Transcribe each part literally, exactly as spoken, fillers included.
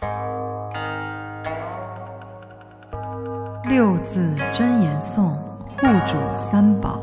六字真言颂，护主三宝。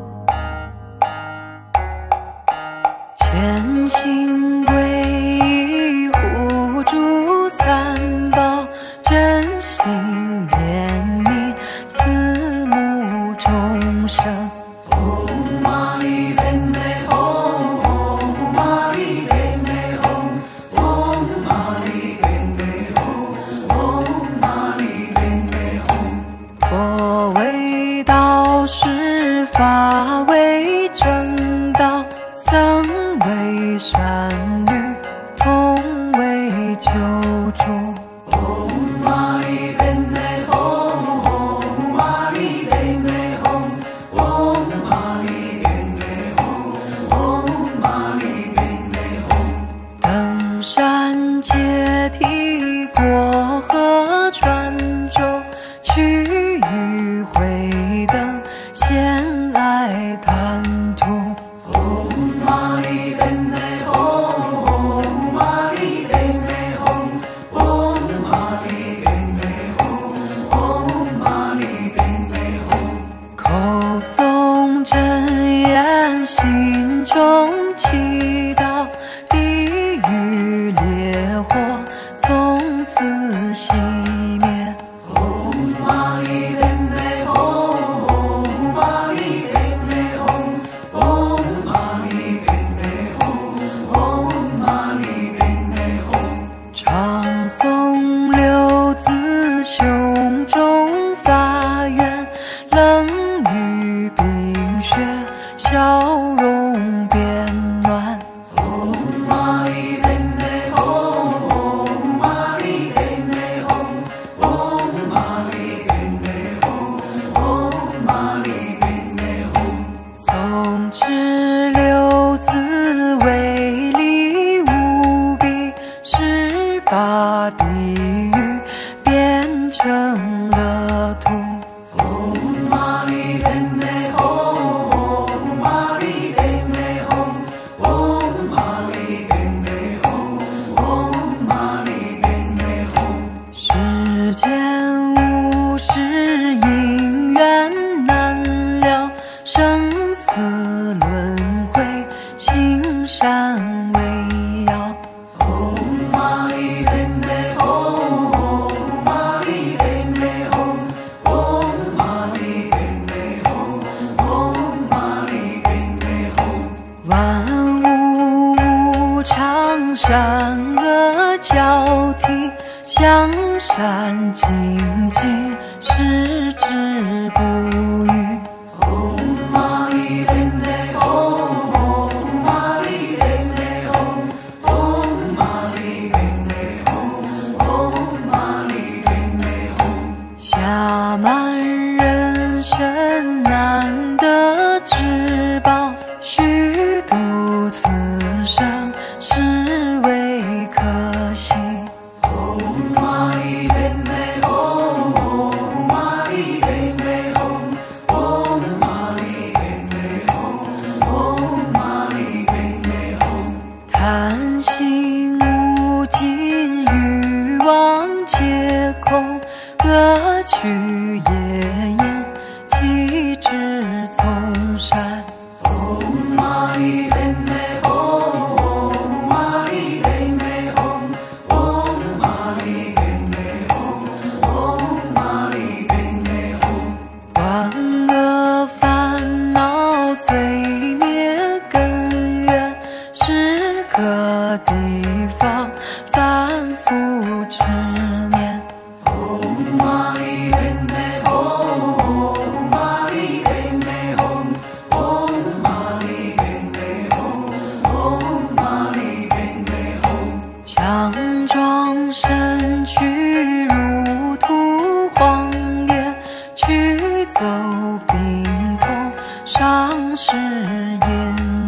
虔心皈依护主三宝，真心怜悯慈母众生。唵嘛呢呗咪吽，唵嘛呢呗咪吽，唵嘛呢呗咪吽，唵嘛呢呗咪吽。佛为道师，法为正道，僧为善侣，同为救主。唵嘛呢呗咪吽，唵嘛呢呗咪吽，唵嘛呢呗咪吽，唵嘛呢呗咪吽。登山阶梯，过河穿舟，去与会灯，献爱贪图。唵嘛呢呗咪吽，唵嘛呢呗咪吽，唵嘛呢呗咪吽，唵嘛呢呗咪吽。口诵真言，心中祈祷，地狱烈火从此熄灭。唵嘛呢呗咪吽，唵嘛呢呗咪吽，唵嘛呢呗咪吽，唵嘛呢呗咪吽。常诵六字，胸中发愿，冷雨冰雪，笑容变暖。唵嘛呢呗咪吽，唵嘛呢呗咪吽，唵嘛呢呗咪吽，唵嘛呢呗咪吽。诵持六字，威力无比，十八地狱变成乐土。唵嘛呢呗咪吽，唵嘛呢呗咪吽，唵嘛呢呗咪吽，唵嘛呢呗咪吽。世间无事，因缘难了，生死轮回，行善为要。唵嘛呢呗咪吽，唵嘛呢呗咪吽，唵嘛呢呗咪吽，唵嘛呢呗咪吽。万物无常，善恶交替，向善精进，矢志不渝。唵嘛呢呗咪吽，唵嘛呢呗咪吽，唵嘛呢呗咪吽，唵嘛呢呗咪吽。暇满人身，难得之宝，虚度此生，实为可惜。唵嘛呢呗咪吽，唵嘛呢呗咪吽，唵嘛呢呗咪吽，唵嘛呢呗咪吽。贪心无尽，欲望皆空，恶趣业因，岂知从善。唵嘛呢呗咪吽，唵嘛呢呗咪吽，唵嘛呢呗咪吽，唵嘛呢呗咪吽。断恶烦恼，罪孽根源，是个地方反复执念。唵嘛呢呗咪吽，唵嘛呢呗咪吽，唵嘛呢呗咪吽，唵嘛呢呗咪吽。强壮身躯，如土荒野，去走病痛，伤势隐